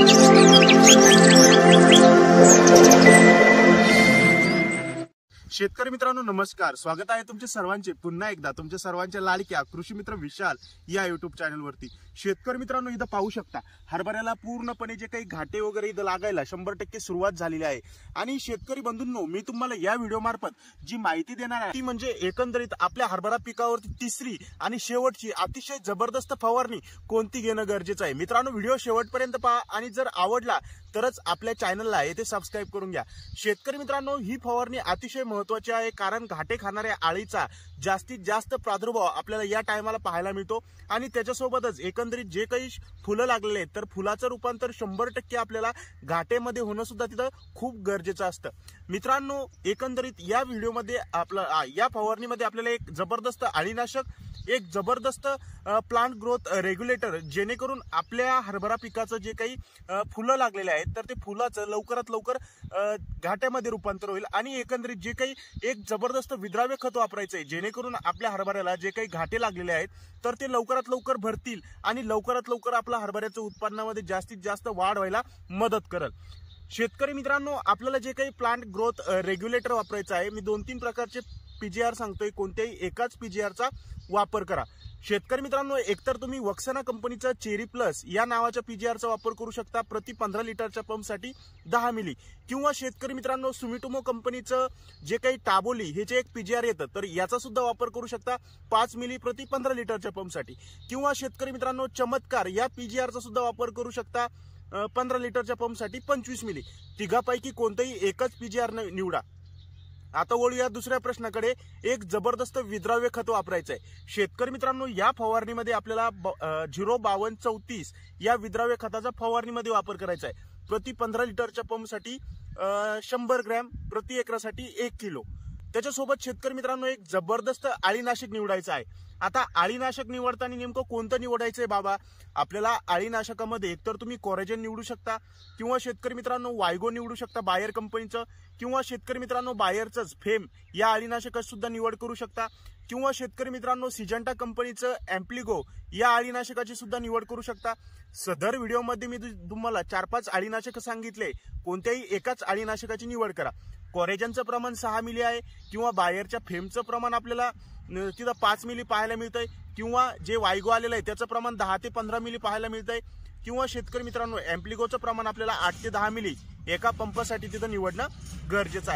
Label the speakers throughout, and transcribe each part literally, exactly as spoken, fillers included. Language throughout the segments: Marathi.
Speaker 1: शेतकरी मित्रांनो नमस्कार, स्वागत आहे तुमचे सर्वांचे पुन्हा एकदा तुमच्या सर्वांच्या लाडक्या कृषी मित्र विशाल या युट्यूब चॅनल वरती। शेतकरी मित्रांनो इथं पाहू शकता हरभऱ्याला पूर्णपणे जे काही घाटे वगैरे इथं लागायला शंभर टक्के सुरुवात झालेली आहे। आणि शेतकरी बंधूंनो, मी तुम्हाला या व्हिडिओ मार्फत जी माहिती देणार आहे ती म्हणजे एकंदरीत आपल्या हरभरा पिकावरती तिसरी आणि शेवटची अतिशय जबरदस्त फवारणी कोणती घेणं गरजेचं आहे। मित्रांनो व्हिडिओ शेवटपर्यंत पहा आणि जर आवडला तरच आपल्या चॅनलला येथे सबस्क्राइब करून घ्या। शेतकरी मित्रांनो ही फवारणी अतिशय महत्त्वाची आहे, कारण घाटे खाणाऱ्या आळीचा जास्तीत जास्त प्रादुर्भाव आपल्याला या टायमाला पाहायला मिळतो। आणि त्याच्यासोबतच एकंदरीत जे काही फुलं लागलेले आहेत तर फुलाचं रूपांतर शंभर टक्के आपल्याला घाटेमध्ये होणं सुद्धा तिथं खूप गरजेचं असतं। मित्रांनो एकंदरीत या व्हिडिओमध्ये आपलं या फवारणीमध्ये आपल्याला एक जबरदस्त आळीनाशक, एक जबरदस्त प्लांट ग्रोथ रेग्युलेटर, जेणेकरून आपल्या हरभरा पिकाचं जे काही फुलं लागलेले आहेत तर ते फुलाचं लवकरात लवकर घाट्यामध्ये रूपांतर होईल। आणि एकंदरीत जे काही एक जबरदस्त विद्राव्य खत वापरायचं आहे, जेणेकरून आपल्या हरभऱ्याला जे काही घाटे लागलेले आहेत तर ते लवकरात लवकर भरतील आणि लवकरात लवकर आपल्या हरभऱ्याच्या उत्पन्नामध्ये जास्तीत जास्त वाढ व्हायला मदत करेल। शेतकरी मित्रांनो आपल्याला जे काही प्लांट ग्रोथ रेग्युलेटर वापरायचं आहे, मी दोन तीन प्रकारचे पीजीआर सांगतोय, कोणत्याही एकाच पीजीआरचा वापर करा। शेतकरी मित्रांनो एकतर तुम्ही वक्सना कंपनीचा चेरी प्लस या नावाच्या पीजीआरचा वापर करू शकता प्रति पंधरा लिटरच्या पंपसाठी दहा मिली, किंवा शेतकरी मित्रांनो सुमिटोमो कंपनीचं जे काही टाबोली हे जे एक पीजीआर येतं तर याचा सुद्धा वापर करू शकता पाच मिली प्रति पंधरा लिटरच्या पंपसाठी, किंवा शेतकरी मित्रांनो चमत्कार या पीजीआरचा सुद्धा वापर करू शकता पंधरा लिटरच्या पंपसाठी पंचवीस मिली। तिघापैकी कोणतेही एकच पीजीआर निवडा। आता वळूया दुसऱ्या प्रश्नाकडे, एक जबरदस्त विद्राव्य खत वापरायचं आहे। शेतकरी मित्रांनो या फवारणीमध्ये आपल्याला झिरो बावन्न चौतीस या विद्राव्य खताचा फवारणीमध्ये वापर करायचा आहे प्रति पंधरा लिटरच्या पंपसाठी शंभर ग्रॅम, प्रति एकरासाठी एक किलो। त्याच्यासोबत शेतकरी मित्रांनो एक जबरदस्त आळीनाशक निवडायचं आहे। आता आळीनाशक निवडताना नेमकं कोणतं निवडायचंय बाबा? आपल्याला आळीनाशकामध्ये एकतर तुम्ही कोरेजन निवडू शकता, किंवा शेतकरी मित्रांनो वायगो निवडू शकता बायर कंपनीचं, किंवा शेतकरी मित्रांनो बायरचंच फेम या आळीनाशकाची सुद्धा निवड करू शकता, किंवा शेतकरी मित्रांनो सिजंटा कंपनीचं एम्प्लिगो या आळीनाशकाची सुद्धा निवड करू शकता। सदर व्हिडिओमध्ये मी तुम्हाला चार पाच आळीनाशक सांगितले, कोणत्याही एकाच आळीनाशकाची निवड करा। कोरेजनचं प्रमाण सहा मिली आहे, किंवा बायरच्या फेमचं प्रमाण आपल्याला तिथं पाच मिली पाहायला मिळतंय, किंवा जे वायगो आलेलं आहे त्याचं प्रमाण दहा ते पंधरा मिली पाहायला मिळतंय, किंवा शेतकरी मित्रांनो एम्प्लिगोचं प्रमाण आपल्याला आठ ते दहा मिली एका पंपासाठी तिथं निवडणं गरजेचं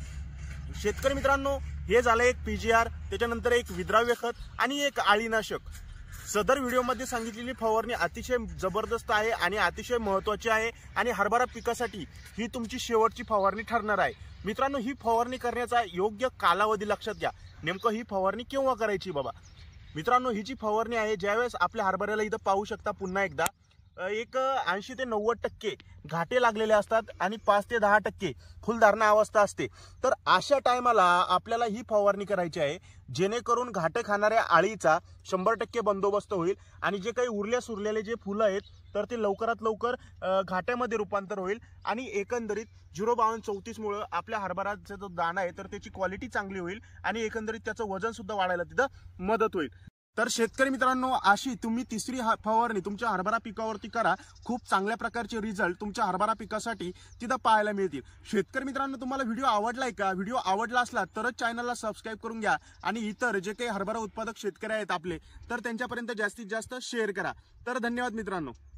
Speaker 1: आहे। शेतकरी मित्रांनो हे झालं एक पीजीआर, त्याच्यानंतर एक विद्राव्य खत आणि एक आळीनाशक। सदर व्हिडिओमध्ये सांगितलेली फवारणी अतिशय जबरदस्त आहे आणि अतिशय महत्त्वाची आहे, आणि हरभरा पिकासाठी ही तुमची शेवटची फवारणी ठरणार आहे। मित्रांनो ही फवारणी करण्याचा योग्य कालावधी लक्षात घ्या, नेमकं ही फवारणी केव्हा करायची बाबा? मित्रांनो ही जी फवारणी आहे ज्यावेळेस आपल्या हरभऱ्याला इथं पाहू शकता पुन्हा एकदा एक ऐंशी ते नव्वद टक्के घाटे लागलेले असतात आणि पाच ते दहा टक्के फुलधारणा अवस्था असते, तर अशा टायमाला आपल्याला ही फवारणी करायची आहे, जेणेकरून घाटे खाणाऱ्या आळीचा शंभर टक्के बंदोबस्त होईल आणि जे काही उरल्या सुरलेले जे फुलं आहेत तर ते लवकरात लवकर घाट्यामध्ये रूपांतर होईल। आणि एकंदरीत झिरो बावन्न चौतीस मुळे आपल्या हरभराचा जो दाणा आहे तर त्याची क्वालिटी चांगली होईल आणि एकंदरीत त्याचं वजन सुद्धा वाढायला तिथं मदत होईल। तर शेतकरी मित्रांनो अशी तुम्ही तिसरी फवारणी तुमच्या हरभरा पिकावरती करा, खूप चांगल्या प्रकारचे रिझल्ट तुमच्या हरभरा पिकासाठी तिथं पाहायला मिळतील। शेतकरी मित्रांनो तुम्हाला व्हिडिओ आवडलाय का? व्हिडिओ आवडला असला तरच चॅनलला सबस्क्राइब करून घ्या आणि इतर जे काही हरभरा उत्पादक शेतकरी आहेत आपले तर त्यांच्यापर्यंत जास्तीत जास्त शेअर करा। तर धन्यवाद मित्रांनो।